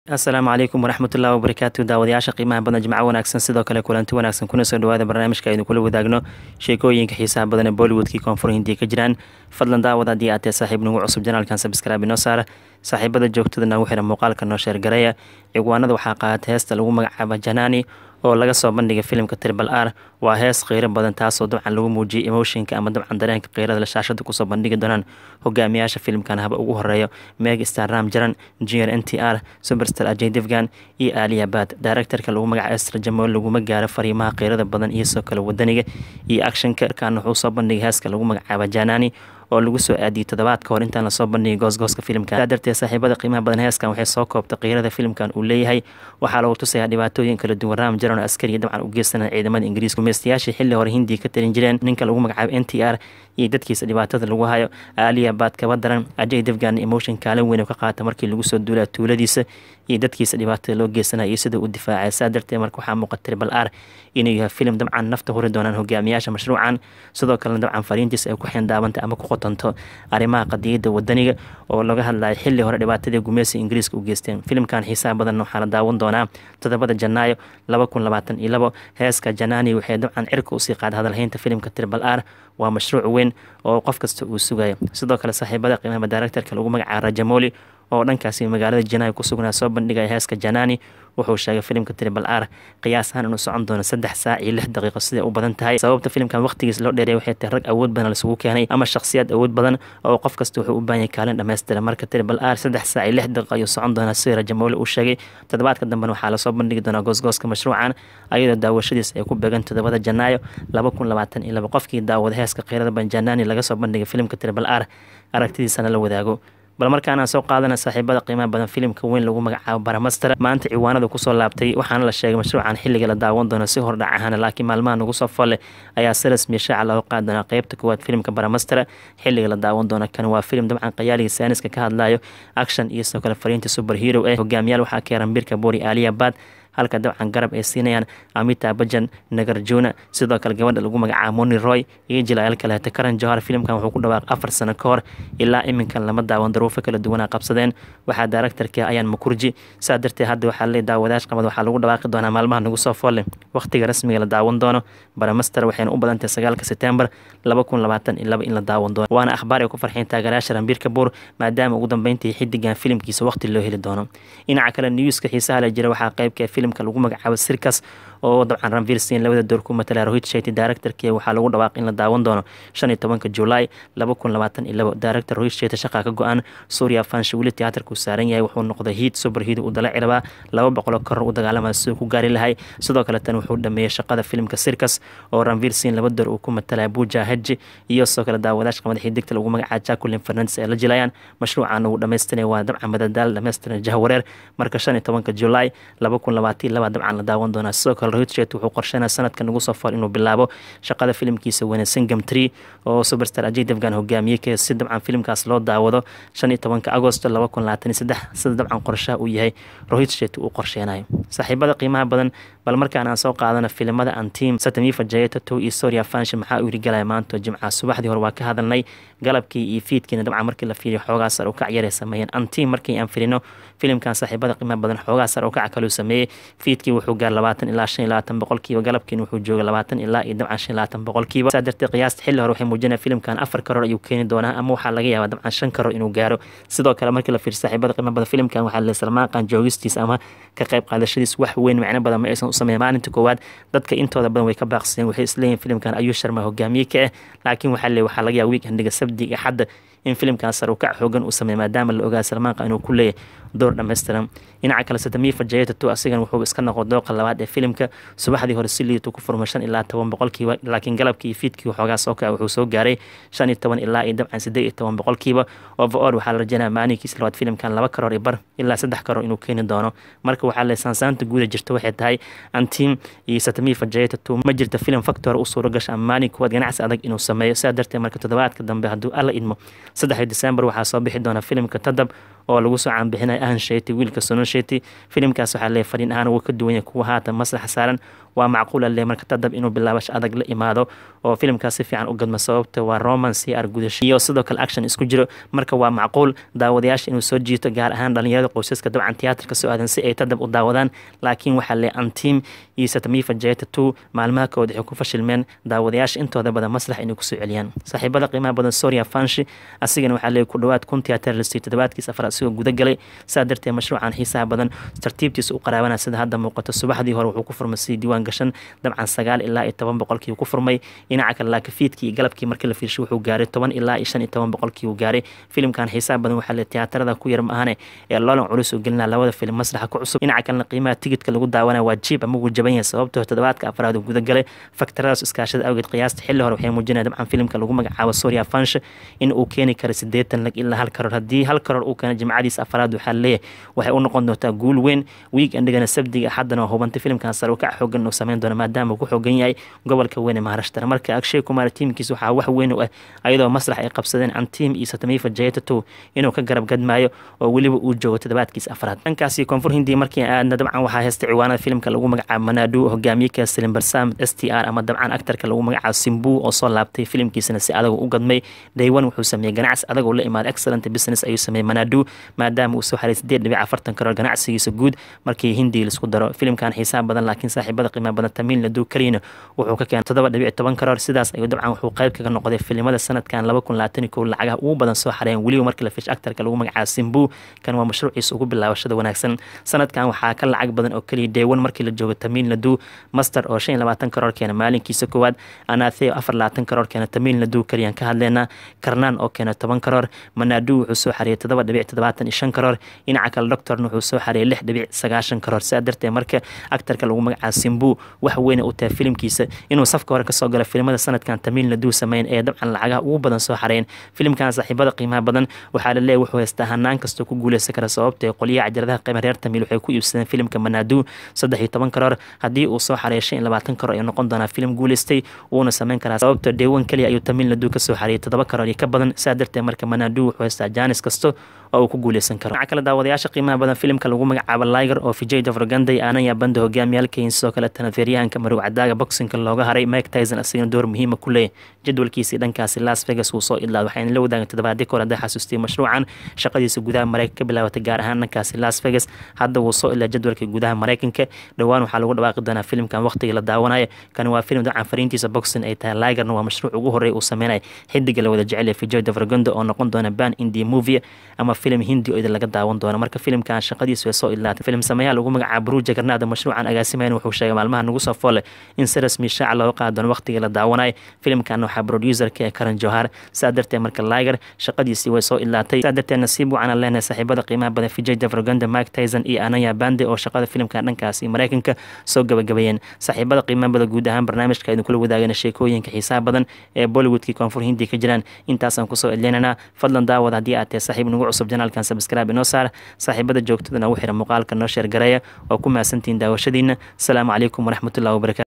asalaamu calaykum waraxmatullahi wabarakaatu daawadayaasha qiimaha badan jimco wanaagsan sidoo kale kulanti wanaagsan kuna soo dhawaada barnaamijka aynu kula wadaagno sheekooyinka xiisaha badan ee bollywoodkii koonfur hindiya ka jiraan fadlan daawad haddii aad tahay saaxiib nagu cusub janaalkan sabskraabi noo saara saaxiibada joogtada nagu xira muuqaalka noo sheergareeya ciwaanada waxaa qaatay heesta lagu magacaaba janaani oo laga soo bandhigay filimka tribal r waa hees qiiro badan taasoo dabcan lagu muujiyay emotionka ama dabcan dareenka qiirada la shaashada kusoo bandhigi doonaan hogaamiyaasha filimkan haba ugu horeeyo meg star ram jaran jr n t r superstar ajay devgan iyo aaliya bad directorka lagu magaca estra jamool laguma gaaro fariimaha qiirada badan iyo soo kale wadaniga iyo actionka kan wuxuu soo bandhigay heeska lagu magacaaba janani oo lagu soo aadiyay toddobaad ka hor intaan lasoo bandhigay goosgooska filimkan saa darteed saaxiibada qiimaha badan heeskan waxay soo koobtay qiirada filimkan uu leeyahay waxaa lagu tusayaa dhibaatooyin kala duwan ram jaran oo askariya dabcan u geysanaya ciidamada ingiriiska gumeystayaashii xilli hore hindiya ka talin jireen ninka lagu magacaabo n t r iyo dadkiisa dhibaatada lagu hayo aaliya baad kaba daran ajay devgan emotion kaalin weyn ka qaata markii lagu soo duulaa tuuladiisa iyo dadkiisa dhibaatada loo geysanaya iyo sida uu difaacay saa darteed marka waxaa muuqata tribal r inuu yahay filim dabcan nafta huri doonaan hogaamiyaasha mashruucan sidoo kalena dabcan fariintiisa ay ku xeendaabantay ama ku qotonto arrimaha qadiyadda wadaniga oo laga hadlayo xilli hore dhibaatadii gumeysiga ingiriiska u geysteen filimkan xiisaha badan waxaa la daawan doonaa 7 janaayo 2022 heeska janaani waxay dabcan cirka usii qaada hadalhaynta filimka tribal r waa mashruuc weyn oo qof kasta uu sugayo sidoo kale saaxiibada qiimaha directorka lagu magacaabo rajamoli oo dhankaasi magaalada janaayo ku sugnaa soo bandhigaya heeska janaani wuxuu sheegay filimka tribal r qiyaas ahaan inuu socon doono 3 saac iyo 6 daqiiqo siday u badan tahay sababta filimkan waqtigiis loo dheereeyay waxay tahay rag awood badan laisugu keenay ama shakhsiyaad awood badan oo qof kasta wuxuu u baahan yahay kaalin dhammaystiran marka tribal r 3 saac iyo 6 daqiiqo ayuu socon doonaa sida rajamoole uu sheegay toddobaadka dambena waxaa lasoo bandhigi doonaa goosgooska mashruucan ayadoo daawashadiis ay ku beegan 7 janaayo 2022 qofkii daawada heeska qiirada banjanaani laga soo bandhigay filimka tribal r aragtidiisana la wadaago bal markaana soo qaadana saaxiibada qiimaha badan filimka weyn lagu magacaabo baramaster maanta ciwaanada kusoo laabtay waxaana la sheegay mashruucan xilliga la daawan doono si hordhac ahaan laakiin maalmaha nagu soo folle ayaa si rasmiya shaaca looga qaadi doonaa qeybta koowaad filimka baramaster xilliga la daawan doono kan waa filim dabcan qayaaliga saaniska ka hadlayo action iyo sidoo kale fariinta superhero hogaamiyaal waxaa ka yaran birka boori aaliya bad halka dabcan garab ay siinayaan amita bajan nagarjuna sidoo kale gabadha lagu magacaabo moni roy iyo jilayaal kaleeta karan johar filimkan wuxuu ku dhawaaq 4 sano ka hor ilaa iminkan lama daawan daruufo kala duwanaa qabsadeen waxaa directorka ayaan makurji saa darteed hadda waxaa lee daawadayash qabad waxaa lagu dhawaaqi doonaa maalmaha nagu soo folle waqtiga rasmiga la daawan doono baramaster waxayna u badantahay 9 September 2022 in la daawan doono waana akhbaar ay ku farxeen taageerayaasha Ranbir Kapoor maadaama ugu dambeyntii xidigan filimkiisa waqti loo heli doono dhinaca kale newska xiisaha la jira waxaa qaybka filimka lagu magacaabo circus oo dabcan Ranveer Singh labada door ku matala Rohit Shetty directorkii waxaa lagu dhawaaq in la daawan doono 15 July 2022 director Rohit Shetty shaqa ka go'an Surya Vansh wili tiyaatarku saaran yahay wuxuu noqday hit super hit u dalac ciraba 200 kor u dagaalamay si ku gaari lahay sidoo kale tan wuxuu dhameeyay shaqada filimka circus oo Ranveer Singh labada door ku matala Pooja Hegde iyo sidoo kale daawadayaasha qamada xidigta lagu magacaabo Jacqueline Fernandez ee la jilayaan mashruucan uu dhameystirnay waa dabcan madadaal dhameystirnay jahwareer marka 15 July 2022 dabcan la daawan doonaa sidoo kale Rohit Shetty wuxuu qorsheynaa sanadkan ugu soo far inuu bilaabo shaqada filimkiisa weyne Singham 3 oo superstar Ajay Devgan hogaamiyay ka si dabcan filimkaas loo daawado 15 Agosto 2023 sida dabcan qorshaha uu yahay Rohit Shetty uu qorsheenayo saaxiibada qiimaha badan bal markaan aan soo qaadana filimada Antim Satamifa Jayata to iyo Surya Vansh maxaa uu rigalay maanta Jimcaha subaxdii hore waa ka hadalnay galabkii iyo fiidkiina dabcan markii la fiiriyo xoogaa sar u kac yarey sameeyeen Antim markii aan firino filimkan saaxiibada qiimaha badan xoogaa sar u kac kale sameeyay fiidkii wuxuu gaar 20 ilaa 25 boqolkiiba galabkiina wuxuu jooga 20 ilaa iyo dabcan 25 boqolkiiba saa darteed qiyaasta xilli hore waxay muujinayaan filimkan 4 karoor ayuu keeni doonaa ama waxaa laga yaabaa dabcan 5 karoor inuu gaaro sidoo kale markii la fiiriyo saaxiibada qiimaha badan filimkan waxaa la Salmaan Khan joogistiisa ama ka qayb qaadashadiisa wax weyn macna badan ma aysan u sameeyeen maalinta koowaad dadka intooda badan way ka baaqsadeen waxay isleeyihiin filimkan ayuu sharma hogaamiye ka laakiin waxaa laga yaabaa weekendiga sabdiga xadda in filimkan sar u kac xoogan uu sameeyo maadaama la ogaa Salmaan Khan inuu ku leeyahay door dhameystiran dhinaca kale Satamifa Jayata to asigan wuxuu iska noqday dooqa labaad ee filimka subaxdii hore si liitu ku furmashan ilaa 10 boqolkiiba laakiin galabkii iyo fiidkii waxoogaa soo kaca wuxuu soo gaaray 15 ilaa iyo dabcan 18 boqolkiiba overall waxaa la rajaynayaa maalinkiisa labaad filimkan 2 karoor bar ilaa 3 karoor inuu keeni doono marka waxaa la saansaanta guud jirta waxay tahay Antim iyo Satamifa Jayata to ma jirta filim factor u suura gashay maalin kuwad ganacsi adag inuu sameeyo saa darteed marka toddobaadka dambe hadduu alla idmo 3 December waxaa soo bixi doona filimka Tadab oo lagu soo caanbixinay Ahan Shetty wiilka Sonal Shetty filimkaas waxaa leeyahay fariin ahaan uu ka duwan yahay kuwa haatan masraxa saaran waa macquul le marka tadab inuu bilaabash adag la imaado oo filimkaas si fiican u gadmo sababta waa romance iyo argudasho iyo sidoo kale action isku jiro marka waa macquul daawadayaasha inuu soo jiito gaar ahaan dhalinyarada qoysaska dabcan tiyaatarka soo aadan si ay tadab u daawadaan laakiin waxaa le Antim iyo Satamifa Jeta 2 maalmaha kood waxay ku fashilmeen daawadayaasha intooda badan maslax inay ku soo celiyaan saaxiibada qiimaha badan Soria Fanshi asigana waxaa le ku dhawaad kun tiyaatar la siiyay toddobaadkiis afar asigoo guda galay saa darteed mashruucan xiisaha badan tartiibtiisa u qaraabana sida hadda muuqato subaxdii hore wuxuu ku furmay si diiwaan gashan dabcan 9 ilaa 10% ku furmay dhinaca kale laakifiidkii iyo galabkii markii la fiirshay wuxuu gaaray 10 ilaa 15% uu gaaray filimkan xiisaha badan waxaa le tiyaatarada ku yar maahane ee loolan culus u gelina labada filim maslaxa ku cusub dhinaca kale qiimaha tigidhka lagu daawanaa waa jiib ama uu jaban yahay sababtoo toddobaadka afraad uu guda galay faktaradaas iskaashada awgeed qiyaasta xilli hore waxay muujinayaan dabcan filimka lagu magacaabo Soria Fansh in uu keeni karo 80 lag ilaa 1 karoor haddii 1 karoor uu keeno jimcadiis afraad waxaa leeyahay waxay u noqon doontaa guul weyn weekendigana sabdiga axadana hubanta filimkan sare ka xoogan oo sameyn doona maadaama uu ku xoogan yahay gobolka weyn ee Maharashtra marka Akshay Kumar teamkiisa waxaa wax weyn u ah ayadoo maslax ay qabsadeen Antim iyo Satamifa Jeta 2 inuu ka garab gadmaayo oo waliba uu joogo toddobaadkiis afraad dhankaasi koonfur hindi markii aadna dabcan waxaa heystay ciwaanada filimka lagu magacaabo Manadu hogaamiyeka Salim Barsam STR ama dabcan aktarka lagu magacaabo Simbu oo soo laabtay filimkiisana si adag u gadmay Daywan wuxuu sameeyay ganacsi adag oo la imaad excellent business ayuu sameeyay Manadu maadaama uu soo xaray 8.40 karoor ganacsigiisa guud markii hindi la isku daro filimkan xisaab badan laakiin saaxiibada qiimaha badan Tamil Nadu Karina wuxuu ka keenay 7.10 karoor sidaas ayuu dabcan wuxuu qayb kaga noqday filimada sanadkan 2021 lacagaha ugu badan soo xareen waliba markii la fish aktarka lagu magacaabo Simbu kan waa mashruuciisa ugu bilaabashada wanaagsan sanadkan waxaa ka lacag badan oo kaliya Daywan markii la joogo Tamil Nadu Master oo 25 karoor keena maalinkiisa koowaad Anaathe 24 karoor keena Tamil Nadu Kariyaan ka hadleena Karnan oo keena 10 karoor Manadu wuxuu soo xariyay 7.75 karoor dhinaca kale Doctorna wuxuu soo xariyay 6.9 karoor saa darteed marka aktarka lagu magacaabo Simbu wax weyn u tahay filimkiisa inuu safka hore ka soo galo filimada sanadkan Tamil Nadu sameeyeen ee dabcan lacagaha ugu badan soo xareen filimkan saaxiibada qiimaha badan waxaa la leeyahay wuxuu haystaa hanaan kasta ku guuleysan kara sababtoo qoliyaha cajaladaha qiimaha reer Tamil waxay ku iibsadeen filimka Manadu 13 karoor haddii uu soo xareeyo 25 karoor ay noqon doonaa filim guuleystay uuna sameyn karaa sababtoo Daywan kaliya ayuu Tamil Nadu ka soo xareeyay 7 karoor iyo ka badan saa darteed marka Manadu wuxuu haystaa jaanis kasta oo ku guuleysan karo waxa kala daawadayaasha qiimaha badan filimka lagu magacaabo Liger oo Vijay Deverakonda aanan ya banda hogaamiyalkiisa sidoo kale tanafiriyaanka Maruuc Cadaaga boxingka looga haray Mike Tyson asigana door muhiim ah ku leeyahay jadwalkiisa dhankaasi Las Vegas uu soo ilaa waxaan la wadaagay toddobaadii kor hadda xasuustay mashruucan shaqadiisa gudaha Mareykanka ka bilaabatay gaar ahaan dhankaasi Las Vegas hadda uu soo ilaa jadwalka gudaha Mareykanka dhawaan waxaa lagu dhawaaqi doonaa filimkan waqtiga la daawanayo kan waa filim dabcan fariintiisa boxing ay tahay Ligerna waa mashruuc ugu horeey uu sameeyay xidiga la wada jecel yahay Vijay Deverakonda oo noqon doona ban Indie movie ama filim hindi oo laga daawan doono marka filimkan shaqadiisu way soo ilaatay filim sameeyaa lagu magacaabo Bruce Jagannath mashruucan agaasimayn wuxuu sheegay maalmaha nagu soo foolay in si rasmi shaac loo qaado doono waqtiga la daawanayo filimkan waxa producer-ka Karan Johar saa darteed marka Liger shaqadiisii way soo ilaatay saa darteed nasiib waxaan leenahay saaxiibada qiimaha badan Vijay Deverakonda Mike Tyson iyo Ananya Bande oo shaqada filimkan dhankaasi Mareykanka soo gabagabeeyeen saaxiibada qiimaha badan guud ahaan barnaamijka idin kula wadaagana sheekooyinka xiisaha badan ee Bollywoodkii koonfur hindi ka jiraan intaas aan ku soo eleenana fadlan daawada haddii aad tahay saaxiib nagu cusub janaalkan subscribe inoo saar saaxiibada joogtadana u xira muuqaalka noo sheer gareeya oo ku mahadsantihiin daawashadiina asalaamu calaykum waraxmatullahi wabarakaatu